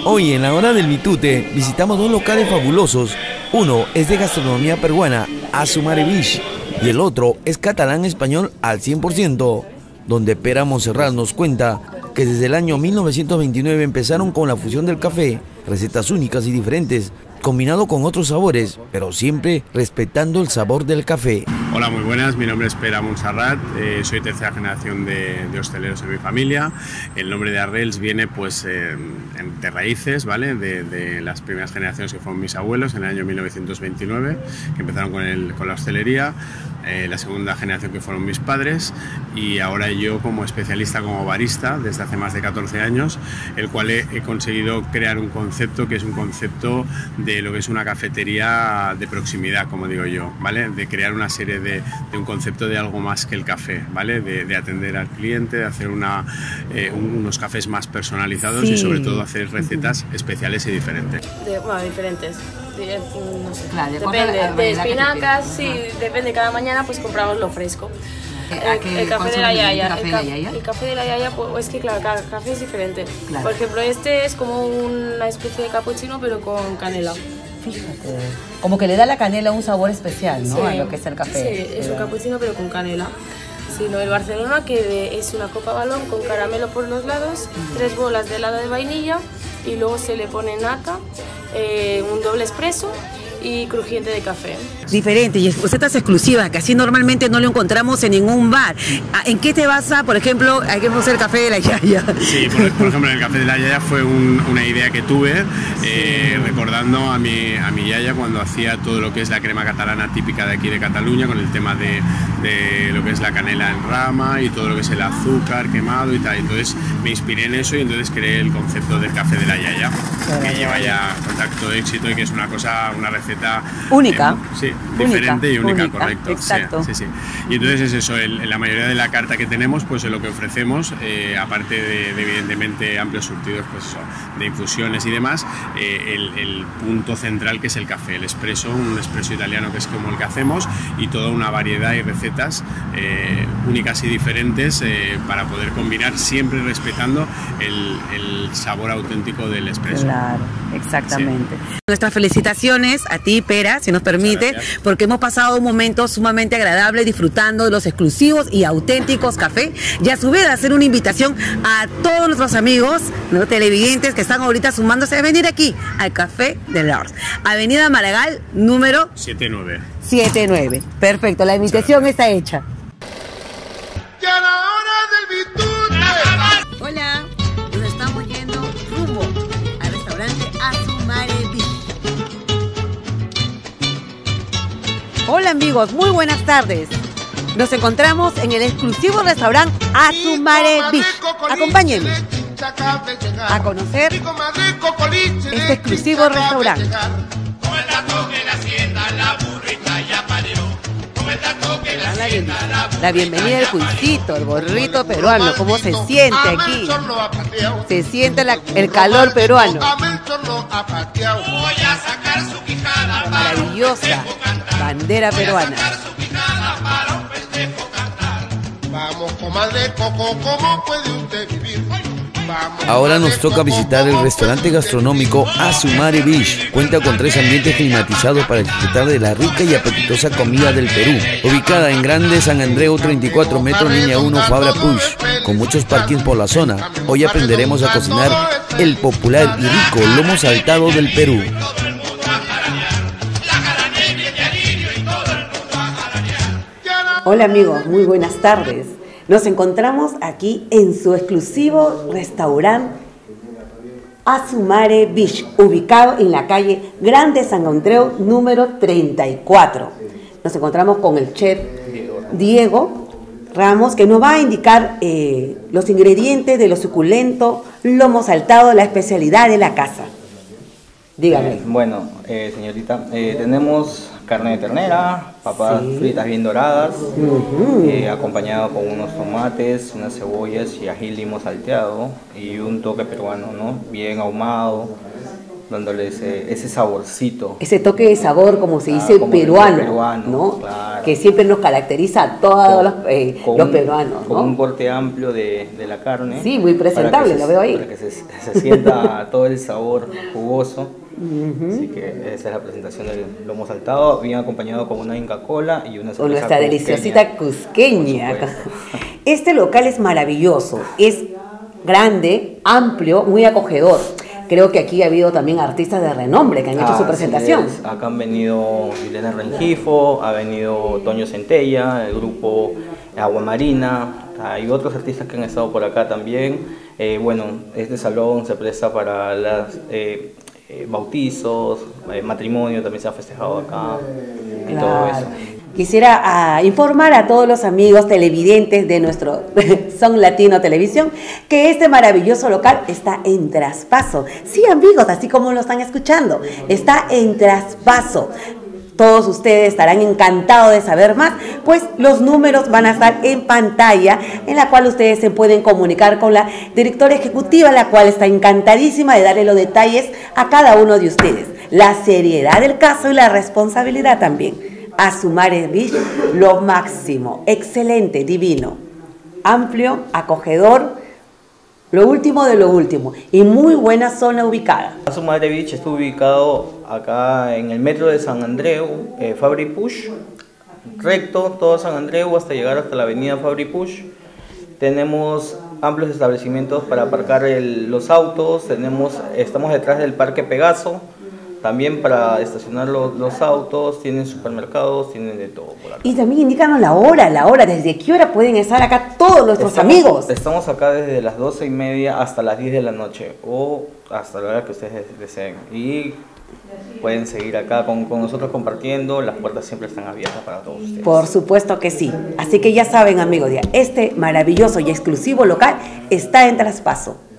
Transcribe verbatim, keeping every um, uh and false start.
Hoy en la hora del Mitute visitamos dos locales fabulosos. Uno es de gastronomía peruana, Asu Mare Beach, y el otro es catalán español al cien por ciento, donde Pera Montserrat nos cuenta que desde el año mil novecientos veintinueve empezaron con la fusión del café, recetas únicas y diferentes, combinado con otros sabores, pero siempre respetando el sabor del café. Hola, muy buenas, mi nombre es Pera Montserrat, eh, soy tercera generación de, de hosteleros en mi familia. El nombre de Arrels viene pues eh, de raíces, ¿vale? De, de las primeras generaciones que fueron mis abuelos en el año mil novecientos veintinueve, que empezaron con, el, con la hostelería, eh, la segunda generación que fueron mis padres, y ahora yo como especialista, como barista, desde hace más de catorce años, el cual he, he conseguido crear un concepto que es un concepto de lo que es una cafetería de proximidad, como digo yo, ¿vale? De crear una serie de, de un concepto de algo más que el café, ¿vale? De, de atender al cliente, de hacer una, eh, unos cafés más personalizados, sí, y sobre todo hacer recetas uh-huh. especiales y diferentes. De, bueno, diferentes. De, no sé. Claro, depende, la, de espinacas, sí, uh-huh. depende, cada mañana pues compramos lo fresco. ¿A qué, el, el café de la yaya, café el, de la yaya? el café de la yaya, pues es que claro, cada café es diferente. Claro. Por ejemplo, este es como una especie de cappuccino pero con canela. Fíjate, como que le da la canela un sabor especial, ¿no? Sí, a lo que es el café. Sí, es un cappuccino pero con canela. Sino el Barcelona, que es una copa balón con caramelo por los lados, uh-huh. tres bolas de helado de vainilla y luego se le pone nata, eh, un doble espresso y crujiente de café. Diferente y recetas exclusivas que así normalmente no lo encontramos en ningún bar. ¿En qué te basa, por ejemplo, hay que hacer el café de la yaya? Sí, por, por ejemplo, el café de la yaya fue un, una idea que tuve eh, recordando a mi, a mi yaya cuando hacía todo lo que es la crema catalana típica de aquí de Cataluña, con el tema de, de lo que es la canela en rama y todo lo que es el azúcar quemado y tal. Entonces me inspiré en eso y entonces creé el concepto del café de la yaya, que lleva ya contacto de éxito y que es una cosa, una receta única, eh, sí, diferente única, y única, única, correcto. exacto. Sí, sí, sí. Y entonces es eso, el, la mayoría de la carta que tenemos, pues es lo que ofrecemos, eh, aparte de, de evidentemente amplios surtidos, pues eso, de infusiones y demás, eh, el, el punto central que es el café, el espresso, un espresso italiano que es como el que hacemos, y toda una variedad y recetas eh, únicas y diferentes eh, para poder combinar, siempre respetando el, el sabor auténtico del espresso. Claro, exactamente. Sí. Nuestras felicitaciones a ti, Pera, si nos permite, porque hemos pasado un momento sumamente agradable disfrutando de los exclusivos y auténticos café, y a su vez hacer una invitación a todos nuestros amigos, los televidentes que están ahorita sumándose a venir aquí al Café de Lords, Avenida Maragall, número setenta y nueve. setenta y nueve. Perfecto, la invitación está hecha. Ya la hora del Mitute. Hola, nos estamos yendo rumbo al restaurante Asu Mare Beach. Hola amigos, muy buenas tardes. Nos encontramos en el exclusivo restaurante Asu Mare Beach. Acompáñenme a conocer este exclusivo restaurante. La bienvenida del cuisito, el gorrito peruano, cómo se siente aquí. Se siente la, el calor peruano. La maravillosa bandera peruana. Vamos, comadre Coco, ¿cómo puede usted vivir? Ahora nos toca visitar el restaurante gastronómico Asu Mare Beach. Cuenta con tres ambientes climatizados para disfrutar de la rica y apetitosa comida del Perú. Ubicada en Grande San Andreu treinta y cuatro metros, línea uno, Fabra Push, con muchos parkings por la zona. Hoy aprenderemos a cocinar el popular y rico lomo saltado del Perú. Hola amigos, muy buenas tardes. Nos encontramos aquí en su exclusivo restaurante Asu Mare Beach, ubicado en la calle Grande San Andreu número treinta y cuatro. Nos encontramos con el chef Diego Ramos, que nos va a indicar eh, los ingredientes de lo suculento lomo saltado, la especialidad de la casa. Dígame. Eh, bueno, eh, señorita, eh, tenemos carne de ternera, papas sí. fritas bien doradas, uh-huh. eh, acompañado con unos tomates, unas cebollas y ají limo salteado y un toque peruano, ¿no? Bien ahumado, dándole ese, ese saborcito. Ese toque de sabor, como se dice, ah, como peruano, peruano, ¿no? Claro. Que siempre nos caracteriza a todos Con, los, eh, con los un, peruanos, con ¿no? un corte amplio de, de la carne. Sí, muy presentable, se, lo veo ahí. Para que se, se sienta todo el sabor jugoso. Uh-huh. Así que esa es la presentación del lomo saltado, bien acompañado con una Inca Cola y una cerveza con nuestra cusqueña. deliciosita cusqueña. Este local es maravilloso, es grande, amplio, muy acogedor. Creo que aquí ha habido también artistas de renombre que han hecho ah, su presentación. Sí, acá han venido Juliana Rengifo, ha venido Toño Centella, el grupo Agua Marina, hay otros artistas que han estado por acá también. Eh, bueno, este salón se presta para las eh, eh, bautizos, eh, matrimonio también se ha festejado acá y claro. todo eso. Quisiera uh, informar a todos los amigos televidentes de nuestro Son Latino Televisión que este maravilloso local está en Traspaso. Sí, amigos, así como lo están escuchando, está en Traspaso. Todos ustedes estarán encantados de saber más, pues los números van a estar en pantalla, en la cual ustedes se pueden comunicar con la directora ejecutiva, la cual está encantadísima de darle los detalles a cada uno de ustedes. La seriedad del caso y la responsabilidad también. Azumare Beach, lo máximo, excelente, divino, amplio, acogedor, lo último de lo último y muy buena zona ubicada. Azumare Beach está ubicado acá en el metro de San Andreu, eh, Fabri Push, recto todo San Andreu hasta llegar hasta la avenida Fabri Push. Tenemos amplios establecimientos para aparcar el, los autos, tenemos, estamos detrás del Parque Pegaso. También para estacionar los, los autos, tienen supermercados, tienen de todo por acá. Y también indícanos la hora, la hora, ¿desde qué hora pueden estar acá todos nuestros estamos, amigos? Estamos acá desde las doce y media hasta las diez de la noche o hasta la hora que ustedes deseen. Y pueden seguir acá con, con nosotros compartiendo, las puertas siempre están abiertas para todos ustedes. Por supuesto que sí. Así que ya saben, amigos, ya este maravilloso y exclusivo local está en Traspaso.